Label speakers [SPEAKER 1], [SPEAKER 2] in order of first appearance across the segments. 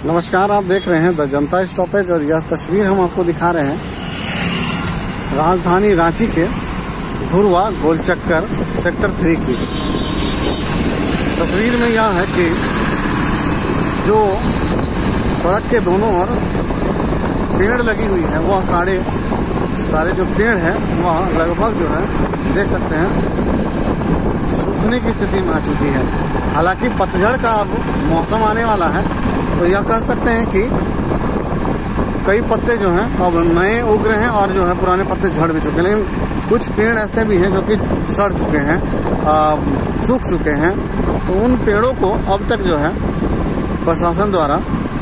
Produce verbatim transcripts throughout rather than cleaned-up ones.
[SPEAKER 1] नमस्कार, आप देख रहे हैं द जनता स्टॉपेज और यह तस्वीर हम आपको दिखा रहे हैं राजधानी रांची के धुरवा गोलचक्कर सेक्टर थ्री की। तस्वीर में यह है कि जो सड़क के दोनों ओर पेड़ लगी हुई है वह सारे सारे जो पेड़ है वह लगभग जो है देख सकते हैं सूखने की स्थिति में आ चुकी है। हालांकि पतझड़ का अब मौसम आने वाला है तो यह कह सकते हैं कि कई पत्ते जो हैं अब नए उग रहे हैं और जो है पुराने पत्ते झड़ भी चुके हैं, लेकिन कुछ पेड़ ऐसे भी हैं जो कि सड़ चुके हैं, सूख चुके हैं। तो उन पेड़ों को अब तक जो है प्रशासन द्वारा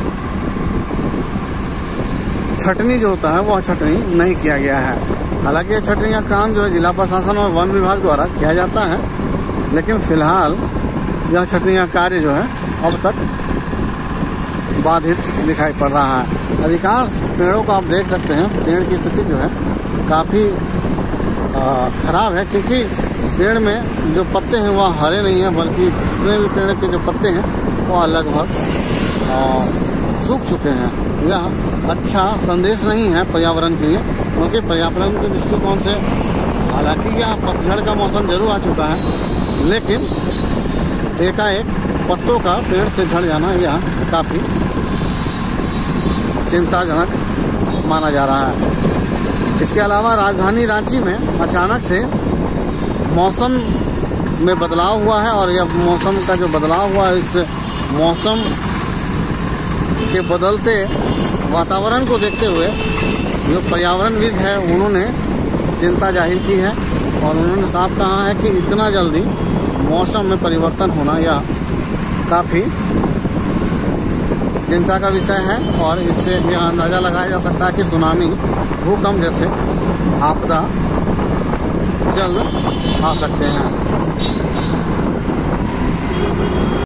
[SPEAKER 1] छटनी जो होता है वह छटनी नहीं किया गया है। हालांकि यह छटनी का काम जो है जिला प्रशासन और वन विभाग द्वारा किया जाता है, लेकिन फिलहाल यह छटनी का कार्य जो है अब तक बाधित दिखाई पड़ रहा है। अधिकांश पेड़ों को आप देख सकते हैं, पेड़ की स्थिति जो है काफ़ी खराब है, क्योंकि पेड़ में जो पत्ते हैं वह हरे नहीं हैं, बल्कि जितने भी पेड़ के जो पत्ते हैं वह लगभग सूख चुके हैं। यह अच्छा संदेश नहीं है पर्यावरण के लिए, क्योंकि पर्यावरण के दृष्टिकोण से हालांकि यह पतझड़ का मौसम जरूर आ चुका है, लेकिन एकाएक पत्तों का पेड़ से झड़ जाना यह काफ़ी चिंताजनक माना जा रहा है। इसके अलावा राजधानी रांची में अचानक से मौसम में बदलाव हुआ है, और यह मौसम का जो बदलाव हुआ है इस मौसम के बदलते वातावरण को देखते हुए जो पर्यावरणविद है उन्होंने चिंता जाहिर की है, और उन्होंने साफ कहा है कि इतना जल्दी मौसम में परिवर्तन होना यह काफ़ी चिंता का विषय है, और इससे यह अंदाज़ा लगाया जा सकता है कि सुनामी, भूकंप जैसे आपदा जल्द आ सकते हैं।